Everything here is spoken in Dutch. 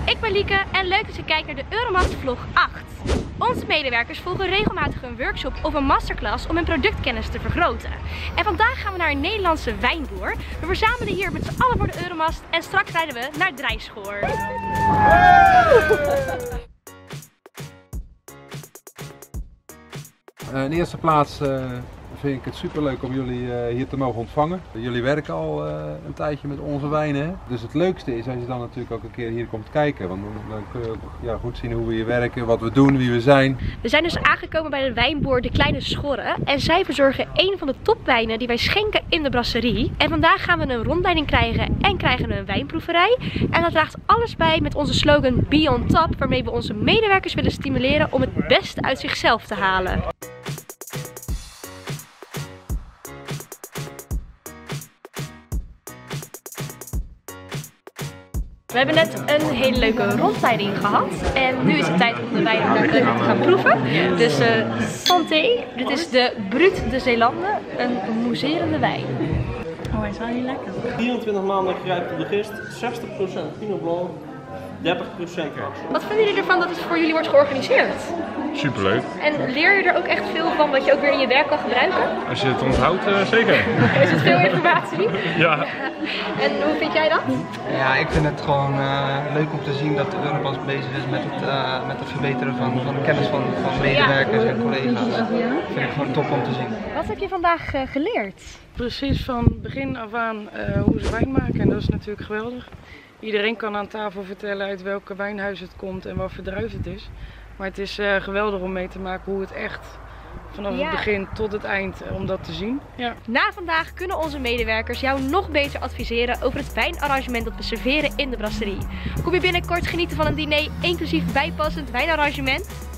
Ik ben Lieke en leuk dat je kijkt naar de Euromast vlog 8. Onze medewerkers volgen regelmatig een workshop of een masterclass om hun productkennis te vergroten. En vandaag gaan we naar een Nederlandse wijnboer. We verzamelen hier met z'n allen voor de Euromast en straks rijden we naar Drijschoor. In de eerste plaats vind ik het super leuk om jullie hier te mogen ontvangen. Jullie werken al een tijdje met onze wijnen. Hè? Dus het leukste is als je dan natuurlijk ook een keer hier komt kijken. Want dan kun je goed zien hoe we hier werken, wat we doen, wie we zijn. We zijn dus aangekomen bij de wijnboer De Kleine Schorre. En zij verzorgen een van de topwijnen die wij schenken in de brasserie. En vandaag gaan we een rondleiding krijgen en krijgen we een wijnproeverij. En dat draagt alles bij met onze slogan Be on Top. Waarmee we onze medewerkers willen stimuleren om het beste uit zichzelf te halen. We hebben net een hele leuke rondleiding gehad en nu is het tijd om de wijn te gaan proeven. Dus santé, dit is de Brut de Zeelanden, een mousserende wijn. Oh, hij is wel heel lekker. 24 maanden gerijpt op de gist, 60% Pinot Blanc, 30% Axel. Wat vinden jullie ervan dat het voor jullie wordt georganiseerd? Superleuk. En leer je er ook echt veel van wat je ook weer in je werk kan gebruiken? Als je het onthoudt, zeker. Is het veel informatie? Ja. En hoe vind jij dat? Ja, ik vind het gewoon leuk om te zien dat de Euromast bezig is met het verbeteren van de kennis van medewerkers en collega's. Dat vind ik gewoon top om te zien. Wat heb je vandaag geleerd? Precies van begin af aan hoe ze wijn maken en dat is natuurlijk geweldig. Iedereen kan aan tafel vertellen uit welke wijnhuis het komt en wat voor druif het is. Maar het is geweldig om mee te maken hoe het echt vanaf het begin tot het eind om dat te zien. Ja. Na vandaag kunnen onze medewerkers jou nog beter adviseren over het wijnarrangement dat we serveren in de brasserie. Kom je binnenkort genieten van een diner inclusief bijpassend wijnarrangement?